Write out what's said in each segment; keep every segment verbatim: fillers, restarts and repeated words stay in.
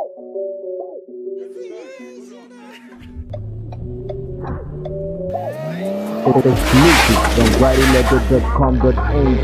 Exclusive from writing letter dot com dot a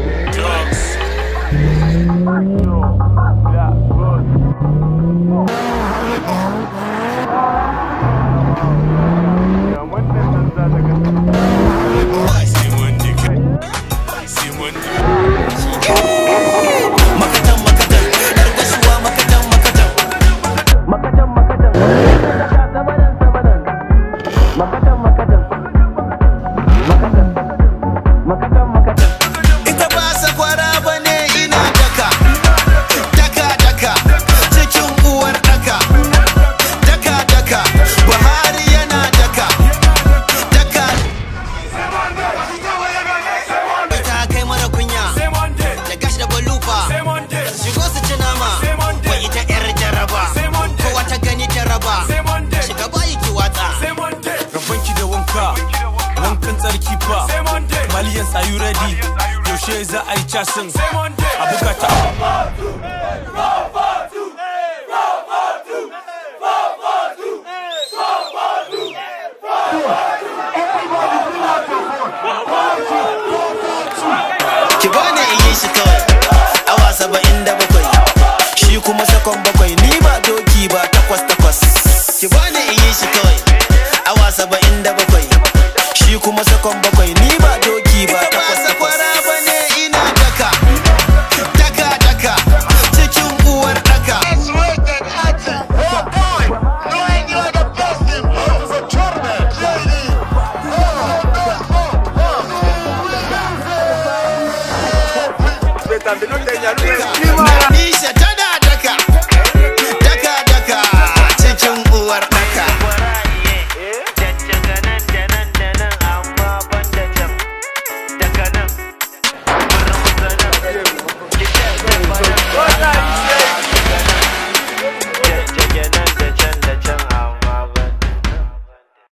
Malians, are you ready? Yaushe za a yi casin a bukata. Ki bani in yi shi kawai awa saba'in da bakwai shi kuma sakon bakwai ni ba doki ba takwas